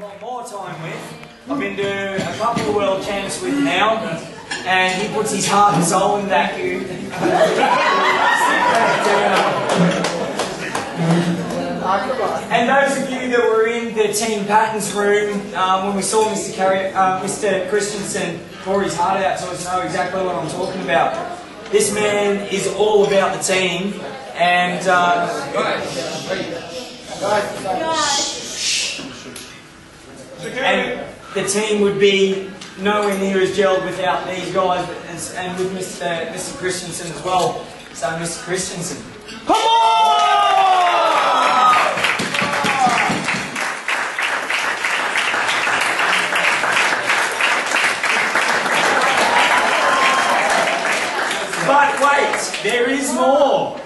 lot more time with. I've been to a couple of world champs with now, and he puts his heart and soul in that. And those of you that were in the Team Patton's room when we saw Mr. Christensen pour his heart out to us know exactly what I'm talking about. This man is all about the team, and the team would be nowhere near as gelled without these guys, and with Mr. Christensen as well. So, Mr. Christensen, come on! But wait, there is more.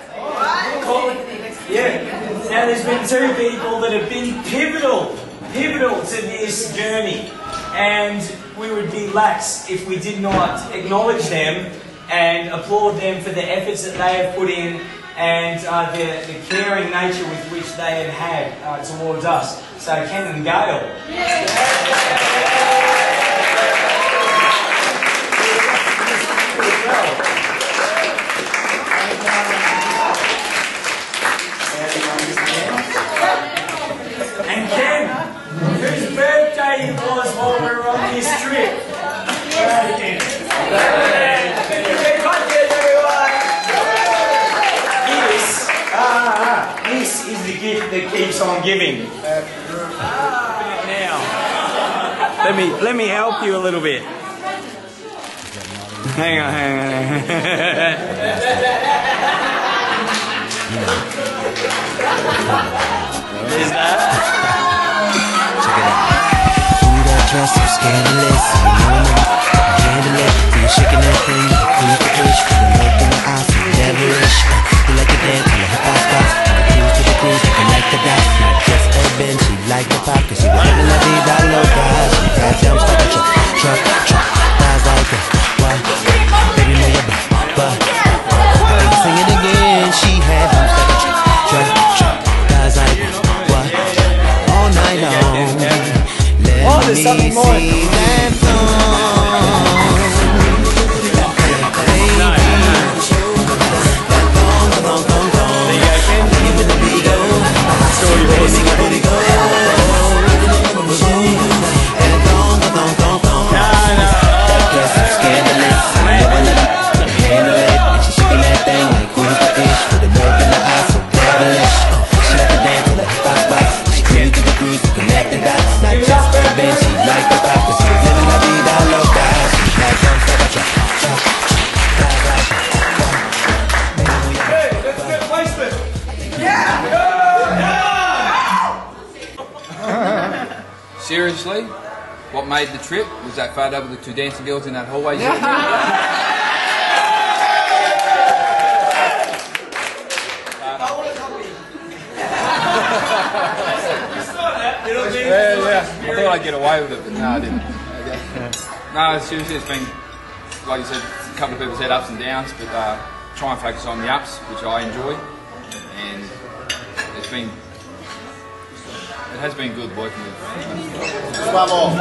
Yeah. Now there's been two people that have been pivotal to this journey, and we would be lax if we did not acknowledge them and applaud them for the efforts that they have put in and the caring nature with which they have had towards us. So Ken and Gail. And Ken, whose birthday it was while we were on this trip. This is the gift that keeps on giving. Now, let me help you a little bit. Hang on. Is that? Check it out. Ooh, that dress so scandalous. You know me, handle it. You're shaking that thing, you the push. The look in the eyes, so devilish. You like to dance on the hip-hop spots. Cruise to the cruise, you can like the dot. Not just urban, she like the pop. Cause she was living la vida loca. She got jumps like a truck. Thighs like that, what? Baby, know your butt. Baby, sing it again. She had jumps like a truck. Thighs like what? All night long. Let me see that thong. Seriously, what made the trip was that photo with the two dancing girls in that hallway. Yeah. I thought I'd get away with it, but no, I didn't. No, seriously, it's been, like you said, a couple of people said ups and downs, but try and focus on the ups, which I enjoy, and it has been good working with Just one more.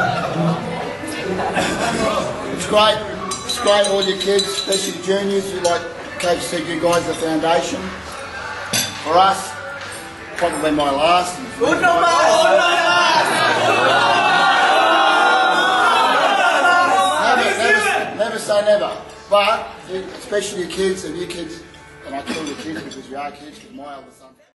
It's great. It's great, all your kids, especially juniors. Like Coach said, you guys are the foundation. For us, probably my last. Good Never say never. But especially your kids and your kids, and I call you kids because you are kids, because my other son.